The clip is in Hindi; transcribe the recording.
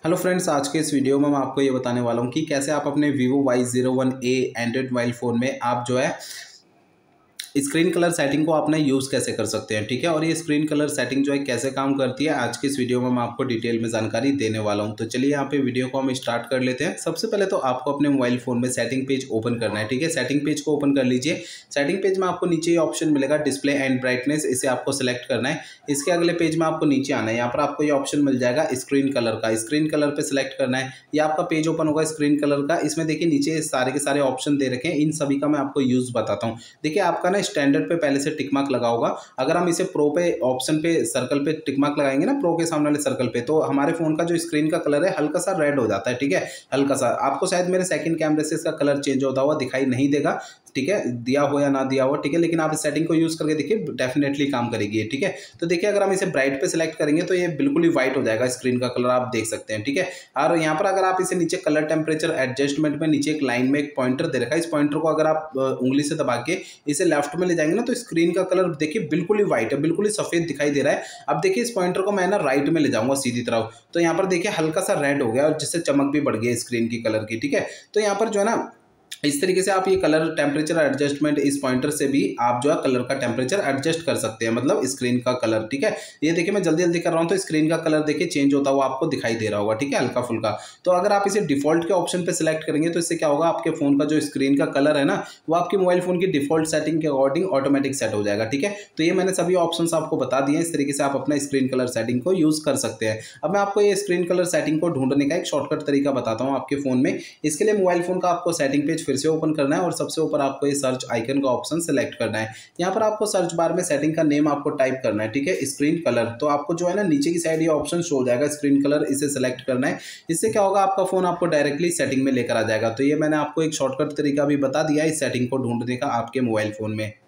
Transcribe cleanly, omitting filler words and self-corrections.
हेलो फ्रेंड्स, आज के इस वीडियो में मैं आपको ये बताने वाला हूँ कि कैसे आप अपने Vivo Y01A Android mobile phone में आप जो है स्क्रीन कलर सेटिंग को आपने यूज़ कैसे कर सकते हैं। ठीक है, और ये स्क्रीन कलर सेटिंग जो है कैसे काम करती है, आज की इस वीडियो में मैं आपको डिटेल में जानकारी देने वाला हूं। तो चलिए यहाँ पे वीडियो को हम स्टार्ट कर लेते हैं। सबसे पहले तो आपको अपने मोबाइल फ़ोन में सेटिंग पेज ओपन करना है। ठीक है, सेटिंग पेज को ओपन कर लीजिए। सेटिंग पेज में आपको नीचे ये ऑप्शन मिलेगा डिस्प्ले एंड ब्राइटनेस, इसे आपको सेलेक्ट करना है। इसके अगले पेज में आपको नीचे आना है, यहाँ पर आपको ये ऑप्शन मिल जाएगा स्क्रीन कलर का। स्क्रीन कलर पर सिलेक्ट करना है, ये आपका पेज ओपन होगा स्क्रीन कलर का। इसमें देखिए नीचे सारे के सारे ऑप्शन दे रखे हैं, इन सभी का मैं आपको यूज़ बताता हूँ। देखिए आपका ना स्टैंडर्ड पे पहले से टिक मार्क लगा होगा। अगर हम इसे प्रो पे ऑप्शन पे सर्कल पे टिक मार्क लगाएंगे ना, प्रो के सामने वाले सर्कल पे, तो हमारे फोन का जो स्क्रीन का कलर है हल्का सा रेड हो जाता है। ठीक है, हल्का सा आपको शायद मेरे सेकंड कैमरे से इसका कलर चेंज होता हुआ दिखाई नहीं देगा। ठीक है, दिया हो या ना दिया हो, ठीक है, लेकिन आप इस सेटिंग को यूज करके देखिए, डेफिनेटली काम करेगी। ठीक है, तो देखिए अगर हम इसे ब्राइट पे सिलेक्ट करेंगे तो ये बिल्कुल ही व्हाइट हो जाएगा, स्क्रीन का कलर आप देख सकते हैं। ठीक है, और यहाँ पर अगर आप इसे नीचे कलर टेम्परेचर एडजस्टमेंट में नीचे एक लाइन में एक पॉइंटर दे रखा है, इस पॉइंटर को अगर आप उंगली से दबा के इसे लेफ्ट में ले जाएंगे ना, तो स्क्रीन का कलर देखिए बिल्कुल ही व्हाइट है, बिल्कुल ही सफेद दिखाई दे रहा है। अब देखिए इस पॉइंटर को मैं ना राइट में ले जाऊंगा सीधी तरफ, तो यहाँ पर देखिए हल्का सा रेड हो गया और जिससे चमक भी बढ़ गई स्क्रीन की कलर की। ठीक है, तो यहाँ पर जो है ना इस तरीके से आप ये कलर टेम्परेचर एडजस्टमेंट इस पॉइंटर से भी आप जो है कलर का टेम्परेचर एडजस्ट कर सकते हैं, मतलब स्क्रीन का कलर। ठीक है, ये देखिए मैं जल्दी जल्दी कर रहा हूँ तो स्क्रीन का कलर देखिए चेंज होता हुआ आपको दिखाई दे रहा होगा। ठीक है, हल्का फुल्का। तो अगर आप इसे डिफॉल्ट के ऑप्शन पे सिलेक्ट करेंगे तो इससे क्या होगा, आपके फोन का जो स्क्रीन का कलर है ना, वो आपके मोबाइल फोन की डिफॉल्ट सेटिंग के अकॉर्डिंग ऑटोमेटिक सेट हो जाएगा। ठीक है, तो ये मैंने सभी ऑप्शन आपको बता दिए, इस तरीके से आप अपना स्क्रीन कलर सेटिंग को यूज कर सकते हैं। अब मैं आपको ये स्क्रीन कलर सेटिंग को ढूंढने का एक शॉर्टकट तरीका बताता हूँ आपके फोन में। इसके लिए मोबाइल फोन का आपको सेटिंग पेज फिर से ओपन करना है और सबसे ऊपर आपको ये सर्च आइकन का ऑप्शन सेलेक्ट करना है। यहाँ पर आपको सर्च बार में सेटिंग का नेम आपको टाइप करना है। ठीक है, स्क्रीन कलर, तो आपको जो है ना नीचे की साइड ये ऑप्शन शो हो जाएगा स्क्रीन कलर, इसे सेलेक्ट करना है। इससे क्या होगा, आपका फोन आपको डायरेक्टली सेटिंग में लेकर आ जाएगा। तो ये मैंने आपको एक शॉर्टकट तरीका भी बता दिया है इस सेटिंग को ढूंढने का आपके मोबाइल फोन में।